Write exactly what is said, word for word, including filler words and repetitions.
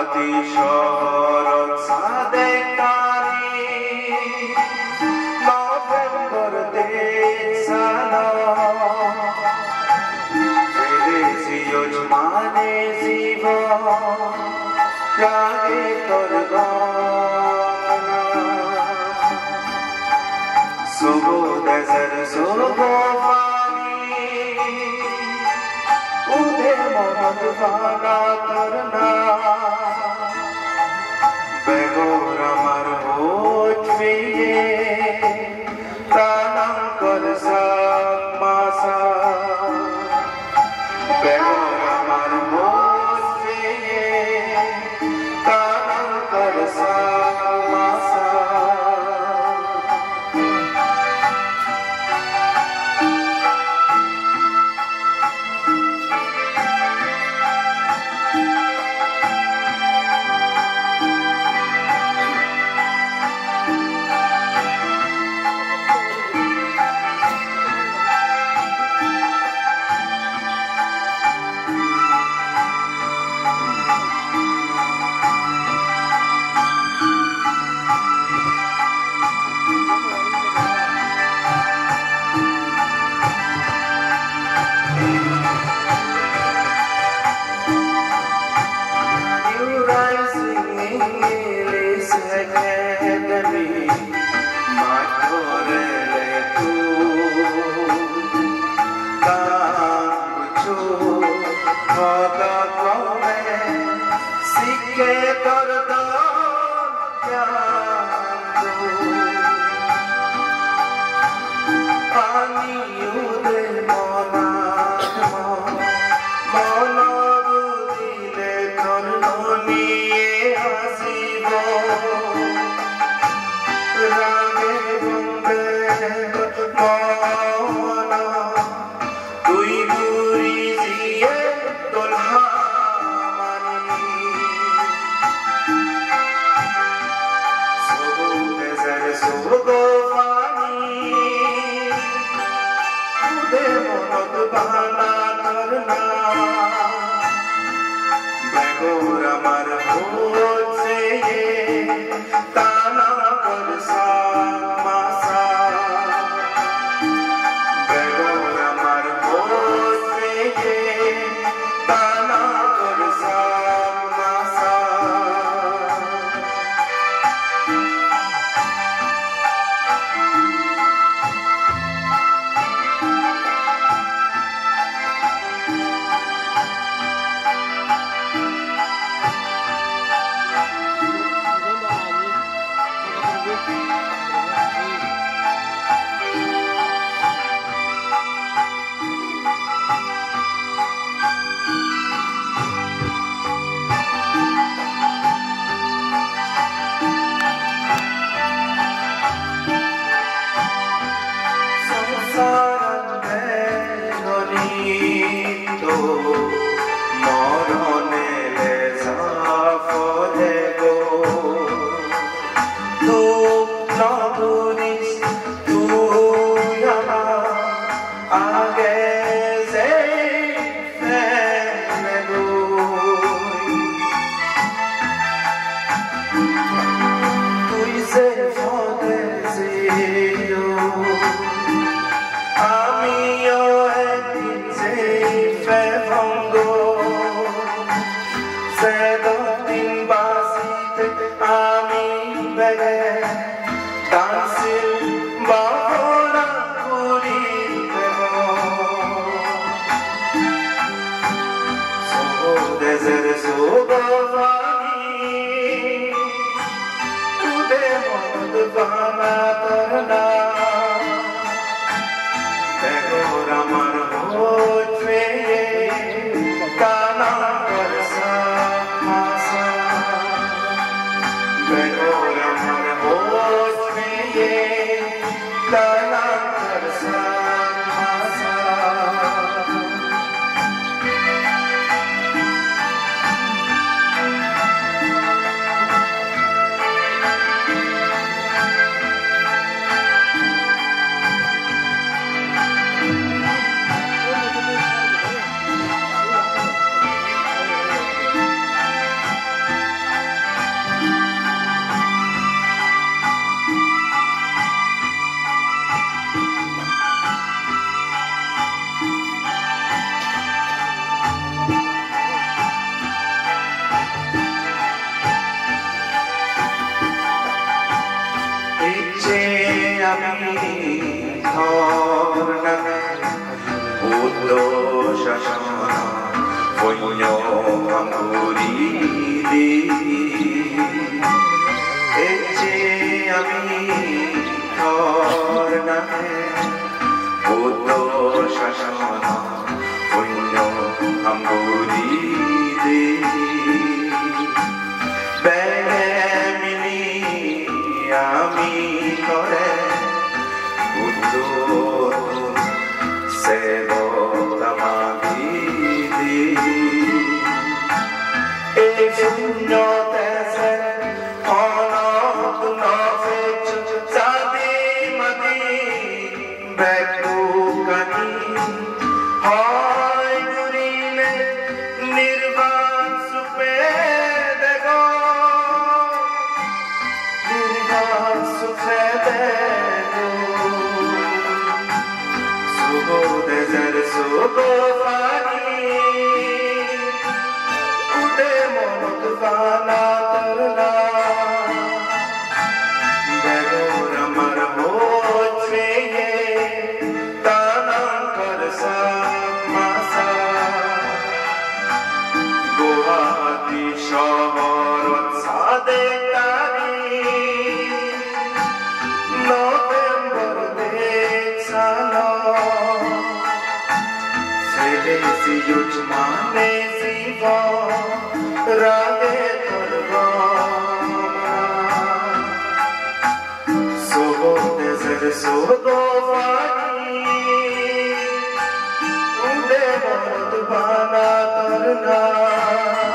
Ati shohorot sadekari November desana Vedesi yojmane ziva Rage torgana Sogo desert sogo fani Ude monad vana tarna Begor amar hot viye Tanam kar sak masa Begor amar hot viye Tanam kar sak masa Kana kar sa আমি ধর্ণাকে উদ্দোষ শাসনা পুণ্য ভাঙ্গুরি দেবী এচে আমি ধর্ণাকে উদ্দোষ শাসনা পুণ্য ভাঙ্গুরি দেবী Bimini আমি করে निर्वाण सुपे देखो निर्वाण सुपे देखो सुगो देजर सुगो पानी उदे मोहक पाना तरना देखो रमर हो छे ताना कर सा मासा गुवाहाटी शहर सादे तारी नवेम्बर देखसालो सेलेसी युज माने जीवा रागे तरवा सोगो देजर सोगो वानी उदे मोहत बाना तरना